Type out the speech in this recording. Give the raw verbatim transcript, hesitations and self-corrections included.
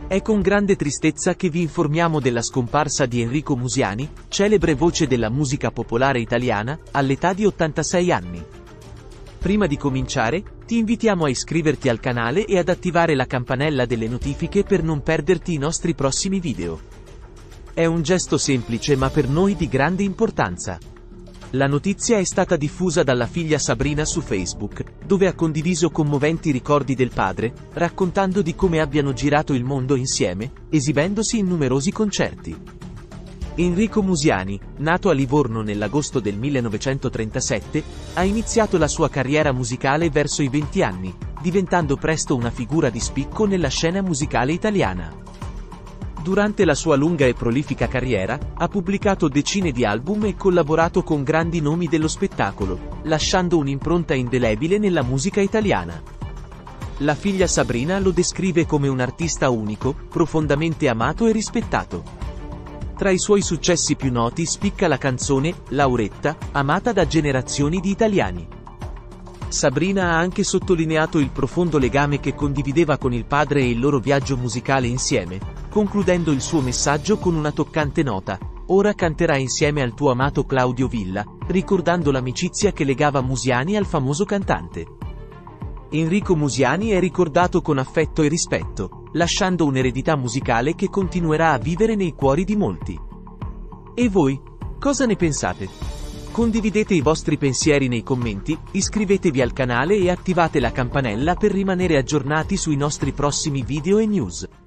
È con grande tristezza che vi informiamo della scomparsa di Enrico Musiani, celebre voce della musica popolare italiana, all'età di ottantasei anni. Prima di cominciare, ti invitiamo a iscriverti al canale e ad attivare la campanella delle notifiche per non perderti i nostri prossimi video. È un gesto semplice ma per noi di grande importanza. La notizia è stata diffusa dalla figlia Sabrina su Facebook, dove ha condiviso commoventi ricordi del padre, raccontando di come abbiano girato il mondo insieme, esibendosi in numerosi concerti. Enrico Musiani, nato a Livorno nell'agosto del millenovecentotrentasette, ha iniziato la sua carriera musicale verso i venti anni, diventando presto una figura di spicco nella scena musicale italiana. Durante la sua lunga e prolifica carriera, ha pubblicato decine di album e collaborato con grandi nomi dello spettacolo, lasciando un'impronta indelebile nella musica italiana. La figlia Sabrina lo descrive come un artista unico, profondamente amato e rispettato. Tra i suoi successi più noti spicca la canzone Lauretta, amata da generazioni di italiani. Sabrina ha anche sottolineato il profondo legame che condivideva con il padre e il loro viaggio musicale insieme, concludendo il suo messaggio con una toccante nota: ora canterai insieme al tuo amato Claudio Villa, ricordando l'amicizia che legava Musiani al famoso cantante. Enrico Musiani è ricordato con affetto e rispetto, lasciando un'eredità musicale che continuerà a vivere nei cuori di molti. E voi? Cosa ne pensate? Condividete i vostri pensieri nei commenti, iscrivetevi al canale e attivate la campanella per rimanere aggiornati sui nostri prossimi video e news.